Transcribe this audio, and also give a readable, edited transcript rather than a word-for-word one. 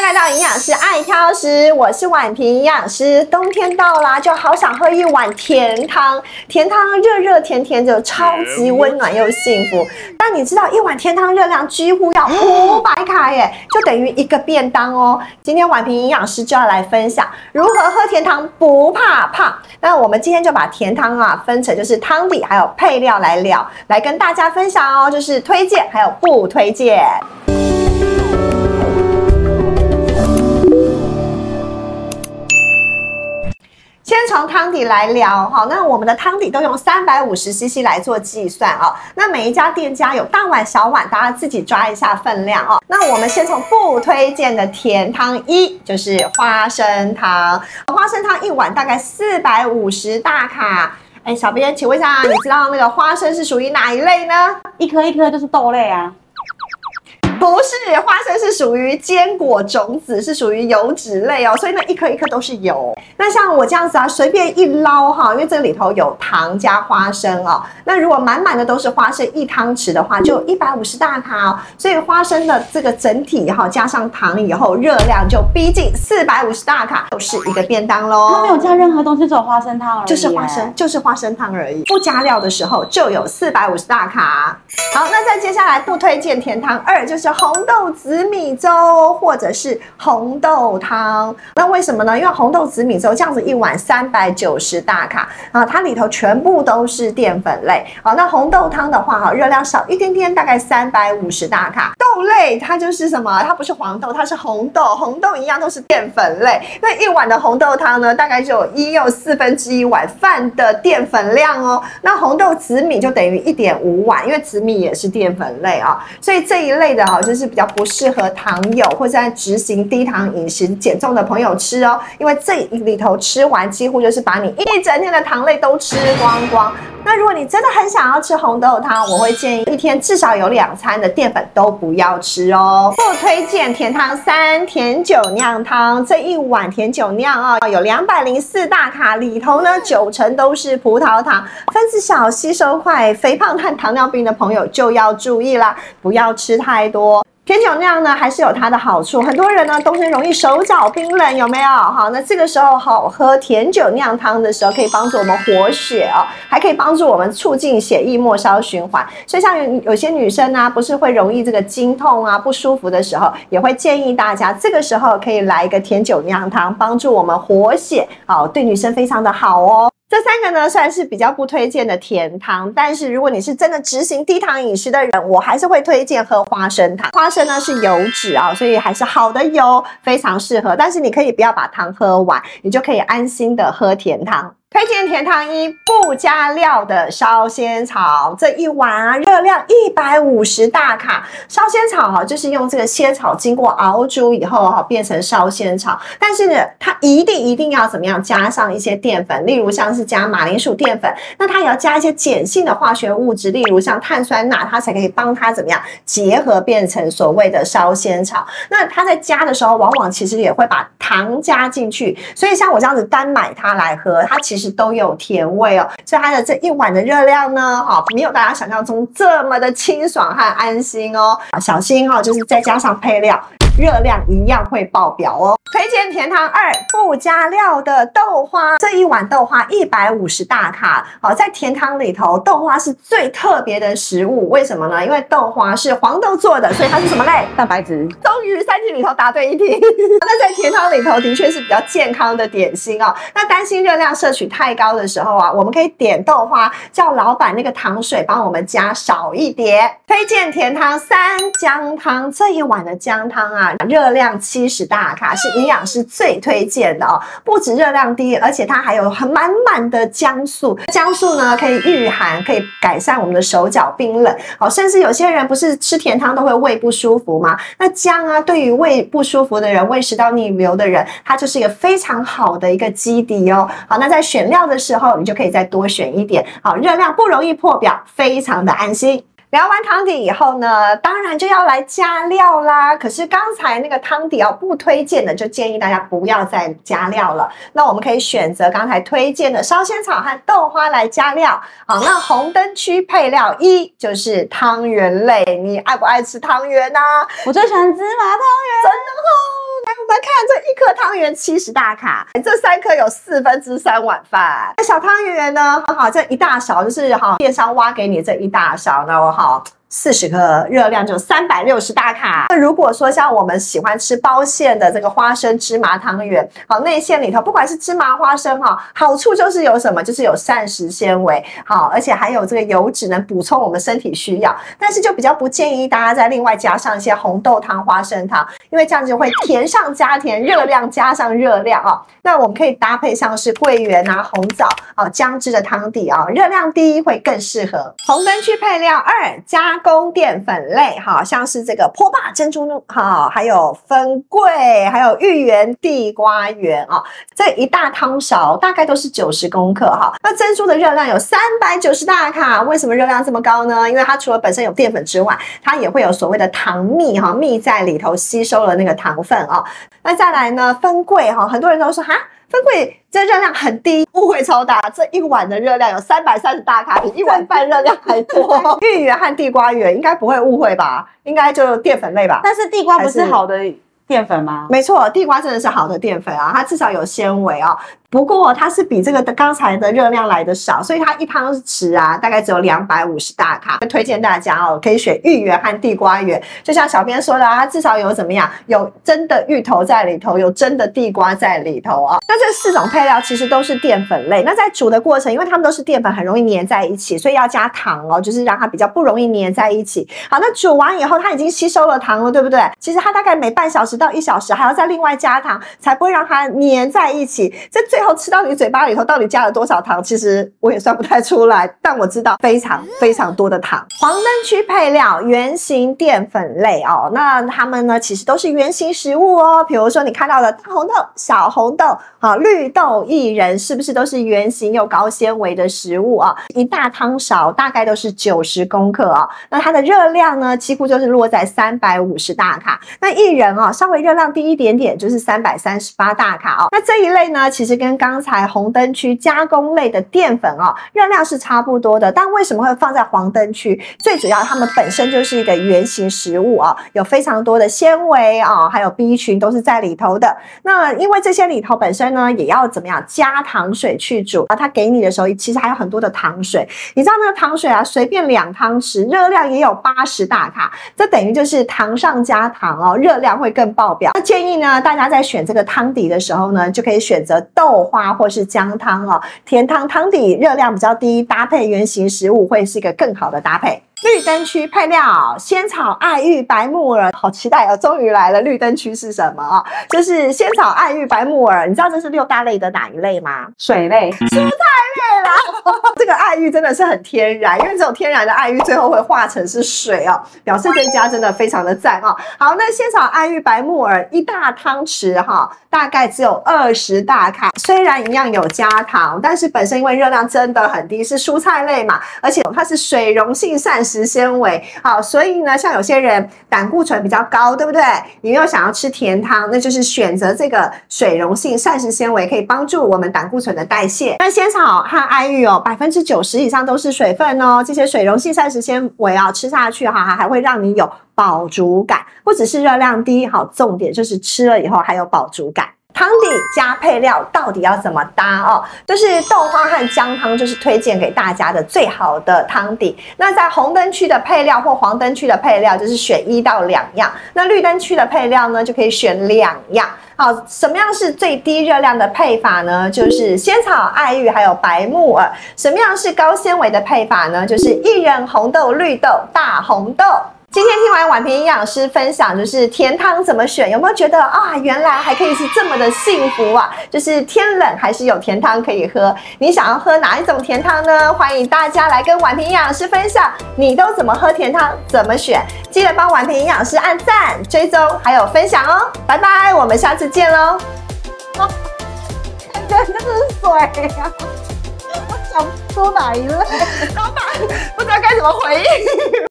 来到营养师爱挑食，我是婉萍营养师。冬天到啦，就好想喝一碗甜汤，甜汤热热甜甜的，超级温暖又幸福。但你知道一碗甜汤热量几乎要500卡耶，就等于一个便当哦。今天婉萍营养师就要来分享如何喝甜汤不怕胖。那我们今天就把甜汤啊分成就是汤底还有配料来聊，来跟大家分享哦，就是推荐还有不推荐。先从汤底来聊，好，那我们的汤底都用350cc 来做计算哦。那每一家店家有大碗、小碗，大家自己抓一下分量哦。那我们先从不推荐的甜汤1，就是花生汤。花生汤一碗大概450大卡。哎，小编，请问一下，你知道那个花生是属于哪一类呢？ 一颗一颗就是豆类啊。 不是，花生是属于坚果种子，是属于油脂类哦，所以那一颗一颗都是油。那像我这样子啊，随便一捞哈，因为这里头有糖加花生哦。那如果满满的都是花生1汤匙的话，就有150大卡哦。所以花生的这个整体哈，加上糖以后，热量就逼近450大卡，就是一个便当喽。 它没有加任何东西，只有花生汤而已。 就是花生汤而已，不加料的时候就有450大卡。好，那再接下来不推荐甜汤2，就是红豆紫米粥或者是红豆汤。那为什么呢？因为红豆紫米粥这样子一碗390大卡啊，它里头全部都是淀粉类。好，那红豆汤的话，热量少一点点，大概350大卡。豆类它就是什么？它不是黄豆，它是红豆，红豆一样都是淀粉类。那一碗的红豆汤呢，大概就有1/4碗饭的淀粉量哦。那红豆紫米就等于1.5碗，因为紫米也是淀粉类啊，所以这一类的就是比较不适合糖友或者在执行低糖饮食减重的朋友吃哦，因为这里头吃完几乎就是把你一整天的糖类都吃光光。那如果你真的很想要吃红豆汤，我会建议一天至少有2餐的淀粉都不要吃哦。不推荐甜汤3，甜酒酿汤。这一碗甜酒酿啊，有204大卡，里头呢90%都是葡萄糖，分子小，吸收快，肥胖和糖尿病的朋友就要注意啦，不要吃太多。甜酒酿呢还是有它的好处，很多人呢冬天容易手脚冰冷，有没有？好，那这个时候好喝甜酒酿汤的时候，可以帮助我们活血哦，还可以帮助我们促进血液末梢循环。所以像有些女生啊，不是会容易这个经痛啊不舒服的时候，也会建议大家这个时候可以来一个甜酒酿汤，帮助我们活血，好，对女生非常的好哦。这3个呢算是比较不推荐的甜汤，但是如果你是真的执行低糖饮食的人，我还是会推荐喝花生汤。花生呢是油脂啊，所以还是好的油，非常适合。但是你可以不要把汤喝完，你就可以安心的喝甜汤。推荐甜汤1，不加料的烧仙草。这一碗啊，热量150大卡。烧仙草就是用这个仙草经过熬煮以后变成烧仙草，但是呢，它一定要怎么样加上一些淀粉，例如像是加马铃薯淀粉，那它也要加一些碱性的化学物质，例如像碳酸钠，它才可以帮它怎么样结合变成所谓的烧仙草。那它在加的时候，往往其实也会把糖加进去，所以像我这样子单买它来喝，它其实都有甜味哦，所以它的这一碗的热量呢，没有大家想象中这么的清爽和安心哦。小心就是再加上配料，热量一样会爆表哦。推荐甜汤2，不加料的豆花。这一碗豆花150大卡，在甜汤里头，豆花是最特别的食物。为什么呢？因为豆花是黄豆做的，所以它是什么类？ 蛋白质。 终于3题里头答对1题。那在甜汤里头的确是比较健康的点心哦。那担心热量摄取太高的时候啊，我们可以点豆花，叫老板那个糖水帮我们加少一碟。推荐甜汤3，姜汤。这一碗的姜汤啊，热量70大卡，是营养师最推荐的哦。不止热量低，而且它还有满满的姜素。姜素呢可以御寒，可以改善我们的手脚冰冷。甚至有些人不是吃甜汤都会胃不舒服吗？那姜啊，对于胃不舒服的人、胃食道逆流的人，它就是一个非常好的一个基底哦。好，那在选料的时候，你就可以再多选一点。好，热量不容易破表，非常的安心。聊完汤底以后呢，当然就要来加料啦。可是刚才那个汤底不推荐的，就建议大家不要再加料了。那我们可以选择刚才推荐的烧仙草和豆花来加料。好，那红灯区配料1就是汤圆类，你爱不爱吃汤圆啊？ 我最喜欢芝麻汤圆， 真的哦。来，我颗汤圆70大卡，这3颗有3/4碗饭。那小汤圆呢？好，这一大勺就是电商挖给你这一大勺呢，好。40颗，热量就360大卡。那如果说像我们喜欢吃包馅的这个花生芝麻汤圆，好，内馅里头不管是芝麻花生好处就是有什么？就是有膳食纤维，好，而且还有这个油脂能补充我们身体需要。但是就比较不建议大家再另外加上一些红豆汤、花生汤，因为这样子会甜上加甜，热量加上热量那我们可以搭配像是桂圆红枣姜汁的汤底热量低会更适合。红灯区配料2，加工淀粉类像是这个波霸珍珠还有粉桂，还有芋圆、地瓜圆这一大汤勺大概都是90公克那珍珠的热量有390大卡，为什么热量这么高呢？因为它除了本身有淀粉之外，它也会有所谓的糖蜜蜜在里头吸收了那个糖分那再来呢，粉桂很多人都说粉桂这热量很低，误会超大，这一碗的热量有330大卡，比一碗饭热量还多。芋圆和地瓜圆应该不会误会吧？应该就淀粉类吧？ 但是地瓜不是好的淀粉吗？ 没错，地瓜真的是好的淀粉它至少有纤维不过它是比这个刚才的热量来的少，所以它1汤匙大概只有250大卡。推荐大家可以选芋圆和地瓜圆，就像小编说的它至少有怎么样？有真的芋头在里头，有真的地瓜在里头那这4种配料其实都是淀粉类。那在煮的过程，因为它们都是淀粉，很容易粘在一起，所以要加糖就是让它比较不容易粘在一起。好，那煮完以后它已经吸收了糖了，对不对？其实它大概每半小时到1小时还要再另外加糖，才不会让它粘在一起。这最后吃到你嘴巴里头到底加了多少糖，其实我也算不太出来，但我知道非常非常多的糖。黄灯区配料圆形淀粉类那它们呢其实都是圆形食物比如说你看到的大红豆、小红豆绿豆、薏仁，是不是都是圆形又高纤维的食物一大汤勺大概都是90公克那它的热量呢几乎就是落在350大卡。那薏仁稍微热量低一点点，就是338大卡那这一类呢其实跟刚才红灯区加工类的淀粉热量是差不多的，但为什么会放在黄灯区？最主要它们本身就是一个圆形食物有非常多的纤维还有 B 群都是在里头的。那因为这些里头本身呢也要怎么样加糖水去煮它给你的时候其实还有很多的糖水。你知道那个糖水随便2汤匙热量也有80大卡，这等于就是糖上加糖热量会更爆表。那建议呢大家在选这个汤底的时候呢，就可以选择豆花或是姜汤甜汤汤底热量比较低，搭配圆形食物会是一个更好的搭配。绿灯区配料仙草、爱玉、白木耳，好期待终于来了。绿灯区是什么就是仙草、爱玉、白木耳。你知道这是6大类的哪一类吗？ 水类、 蔬菜类啦。这个爱玉真的是很天然，因为这种天然的爱玉最后会化成是水表示这家真的非常的赞好，那仙草、爱玉、白木耳1大汤匙大概只有20大卡。虽然一样有加糖，但是本身因为热量真的很低，是蔬菜类嘛，而且它是水溶性膳食纤维好，所以呢像有些人胆固醇比较高，对不对？你又想要吃甜汤，那就是选择这个水溶性膳食纤维，可以帮助我们胆固醇的代谢。那仙草和爱玉90%以上都是水分这些水溶性膳食纤维吃下去还会让你有饱足感，不只是热量低重点就是吃了以后还有饱足感。汤底加配料到底要怎么搭就是豆花和姜汤就是推荐给大家的最好的汤底。那在红灯区的配料或黄灯区的配料就是选1到2样，那绿灯区的配料呢就可以选2样。好，什么样是最低热量的配法呢？就是仙草、爱玉还有白木耳。什么样是高纤维的配法呢？就是薏仁、红豆、绿豆、大红豆。今天听完婉萍营养师分享就是甜汤怎么选，有没有觉得原来还可以是这么的幸福就是天冷还是有甜汤可以喝。你想要喝哪一种甜汤呢？欢迎大家来跟婉萍营养师分享你都怎么喝甜汤，怎么选。记得帮婉萍营养师按赞、追踪还有分享拜拜，我们下次见咯。看这是水我想说哪一类？老板不知道该怎么回应。